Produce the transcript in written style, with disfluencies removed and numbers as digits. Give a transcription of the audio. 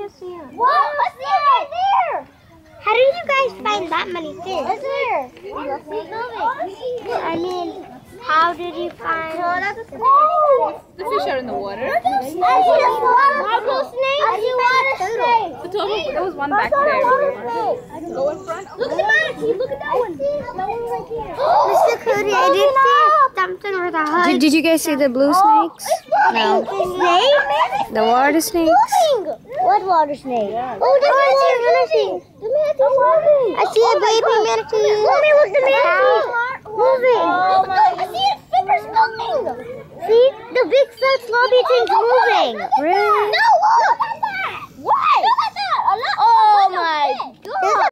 can't see him. Whoa, I see it right there. How did you guys find that many fish? It's there. I mean, how did you find? Oh, that's a snake. The fish are in the water. I see a water snake. I see water snake. The total, there was one back there. Go in front. Look at the manatee. Look at that one. That one right here. Mr. Cody, I did see something with a hood. Did you guys see the blue snakes? No. Snake? The water snakes? Moving. What water snake? Oh, there's a manatee. The manatee's moving. I see a baby manatee. Mommy, look, the manatee moving. Look, I see its fingers moving. See, the big fat floppy thing's moving. Really? No,